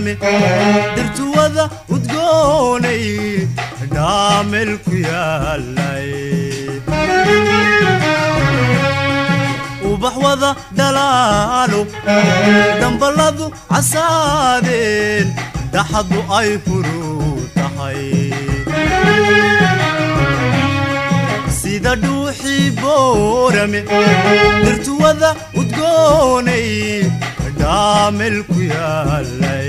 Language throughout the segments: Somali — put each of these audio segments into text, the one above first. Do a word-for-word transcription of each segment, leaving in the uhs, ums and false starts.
boorame dirtu wada udgoonay dhaamel ku yaalay ubax wada dalaalo dambaladu casaadeen dhaxadu ay furu tahay sida dhuuxi boorame dirtu wada udgoonay dhaamel ku yaalay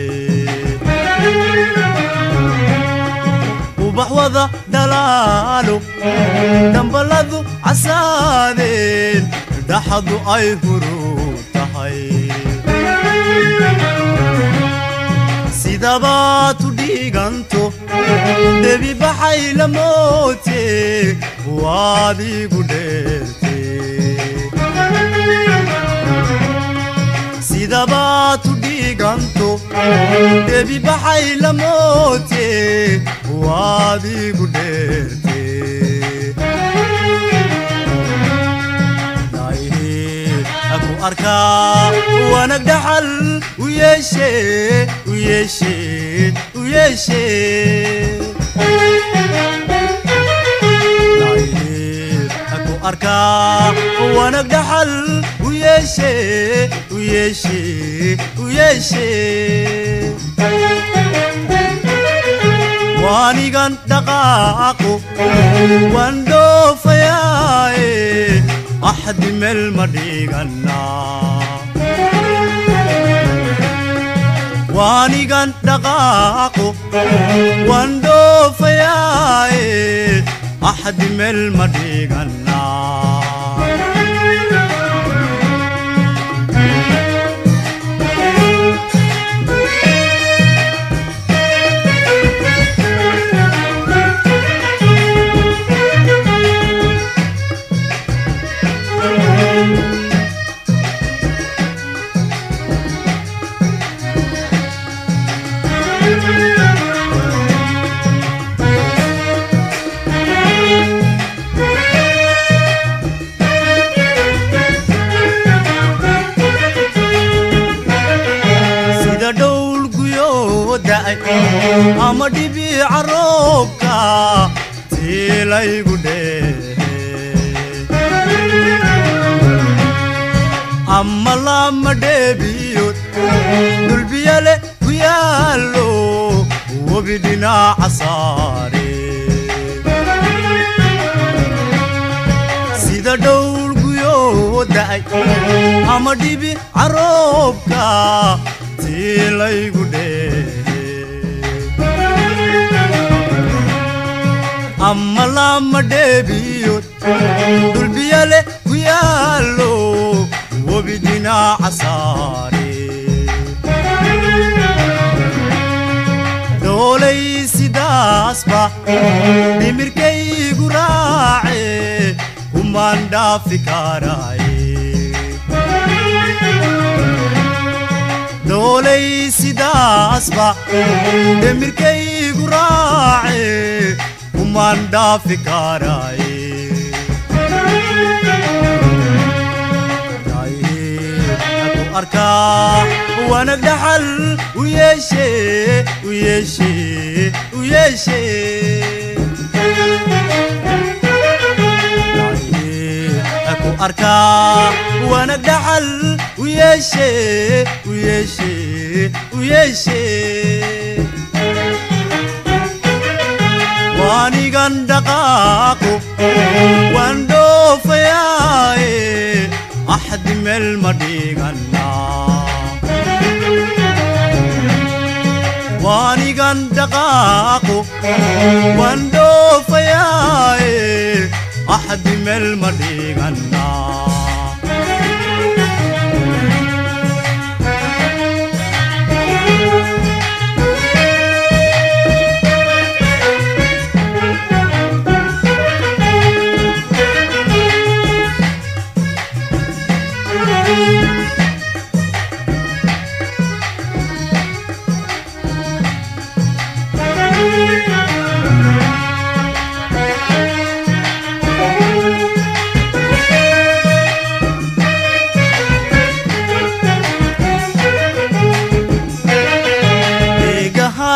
ubax wada dalaalo dambaladu casaadeen dhaxadu ay furu tahay sida baatu dhiganto debi baxay la moote waadigu dheerte sida baatu dhiganto debi baxay la moote waadigu dheerte aku arka wanag dhaxal u yeeshe u yeeshe u yeeshe aku arka wanag dhaxal u yeeshe u yeeshe u yeeshe wanigan dhaqaaqo wandoofayaye أحد مل مديغنا واني غان دقاقو واندو فياي أحد مل مديغنا أما دبي عروبكا تيلاي قدي أما لما دبيوت دول بيالي ويالو وبدنا عصاري سيدا دول قيود داي أما دبي عروبكا تيلاي قدي أما لما دبيوت دول بيالي ويالو وبدنا عصاري دولي سيداس با دمركي قراعي ومان دافي كاراي دولي سيداس با دمركي قراعي ومان دافي كاراي أركا وانا بدحل ويشي ويشي ويشي أكو أركا وانا بدحل ويشي ويشي ويشي واني غندقاكو واندو فياي أحد مل مديغنا واني غندقاقو واندو فياي أحد مل مديغنا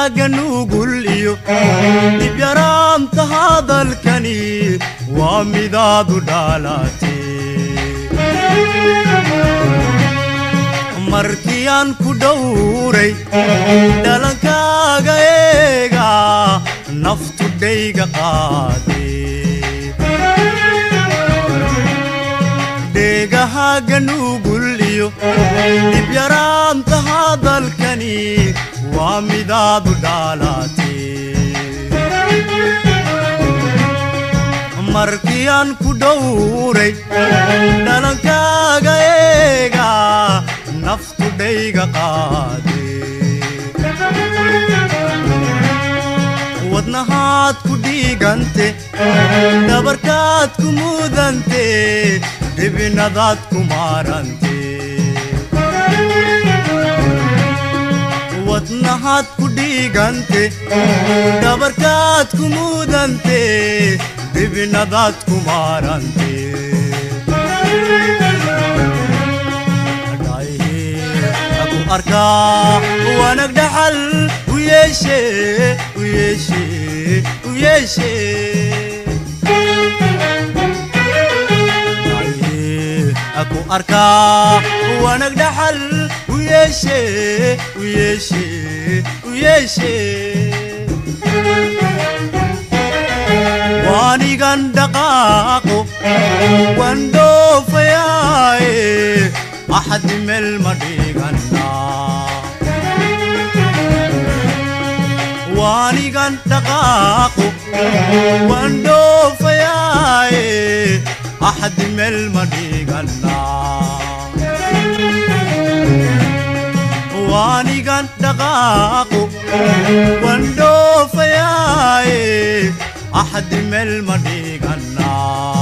نقول إيو نبيرام تهذا الكني ومداد دالاتي markiyan ku dhowray dhalankaaga eega naftu dhayga qaade dheegahaaga nugul iyo dhibyaraanta hadalkani waa midaadu dhaalaate markiyan ku dhowray dhalankaaga eega naftu dhayga qaade wadnahaad ku dhiigante dhabarkaad ku mudante dhibinadaad ku maarante wadnahaad ku dhiigante dhabarkaad ku mudante dhibinadaad ku maarante أركا وأنا دحل ويشي ويشي ويشي أكو أركا وأنا دحل ويشي ويشي ويشي واني كان دقاقو واندو فياي أحد من المدينة واني كان دقاقو واندو فياي أحد من المدينة واني كان دقاقو واندو فياي أحد من المدينة